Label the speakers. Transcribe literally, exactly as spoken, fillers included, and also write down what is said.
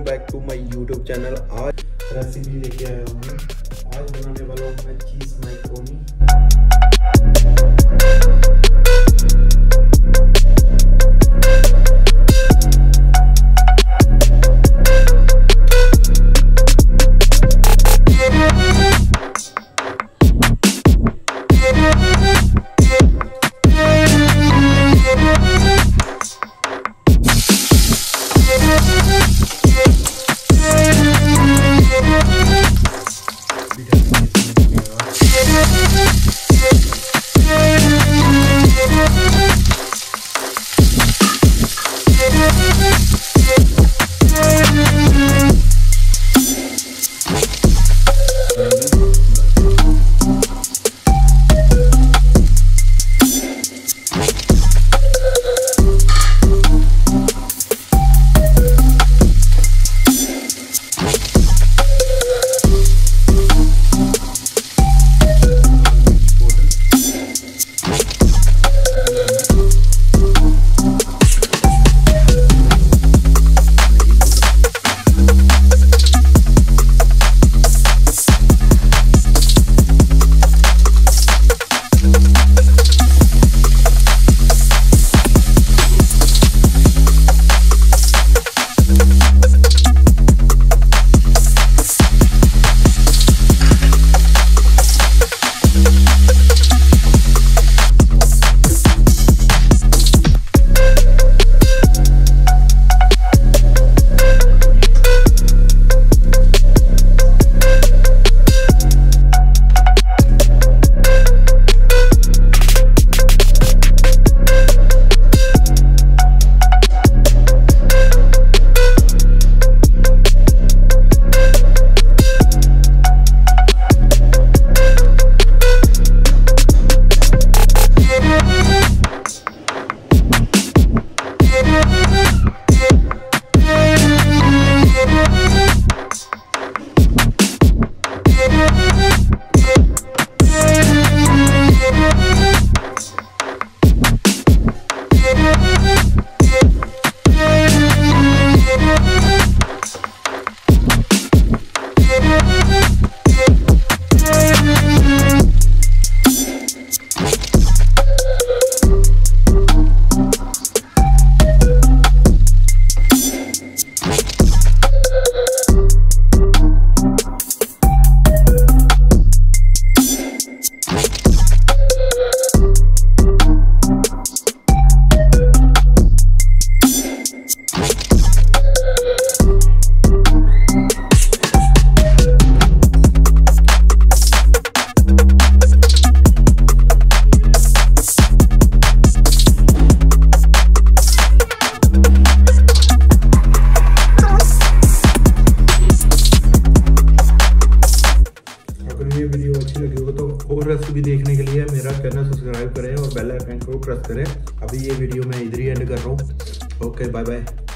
Speaker 1: Back to my YouTube channel. आज recipe लेके आया हूँ। आज बनाने वाला हूँ मैं चीज़ मैक्रोनी। वीडियो अच्छी लगी हो तो और रेसिपी देखने के लिए मेरा चैनल सब्सक्राइब करें और बेल आइकन को प्रेस करें। अभी ये वीडियो मैं इधर ही एंड कर रहा हूँ। Okay, bye bye.